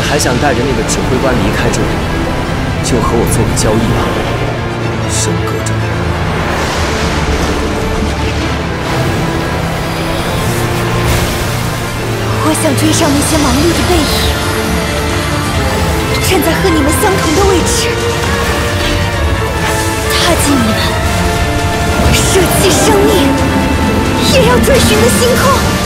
还想带着那个指挥官离开这里，就和我做个交易吧，神格者。 我想追上那些忙碌的背影，站在和你们相同的位置，踏进你们舍弃生命也要追寻的星空。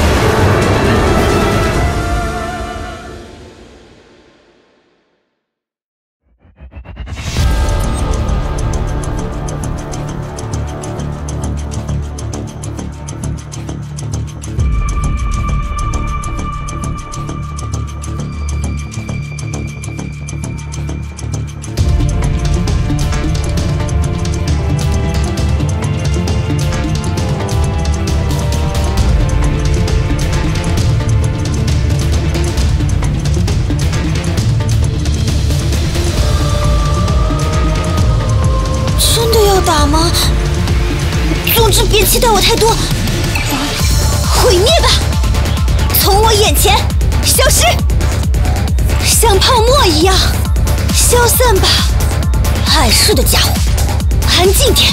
打吗？总之别期待我太多，毁灭吧，从我眼前消失，像泡沫一样消散吧，碍事的家伙，安静点，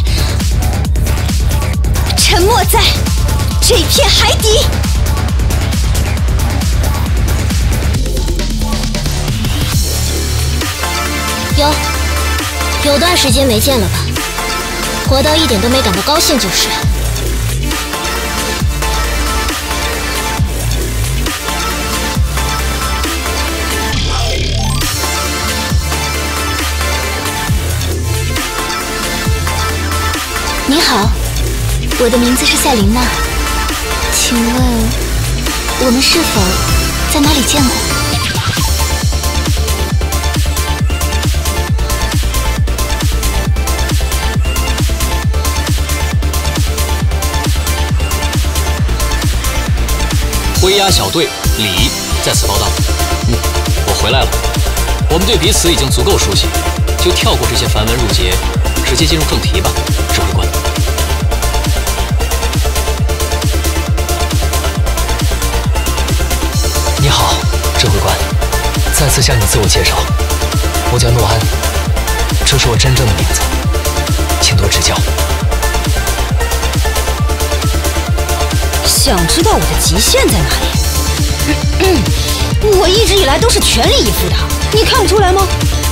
沉没在这片海底。有段时间没见了吧？活到一点都没感到高兴就是。你好，我的名字是赛琳娜，请问我们是否在哪里见过？ 灰鸦小队李在此报道。我回来了。我们对彼此已经足够熟悉，就跳过这些繁文缛节，直接进入正题吧，指挥官。你好，指挥官，再次向你自我介绍，我叫诺安，这是我真正的名字，请多指教。 想知道我的极限在哪里？我一直以来都是全力以赴的，你看不出来吗？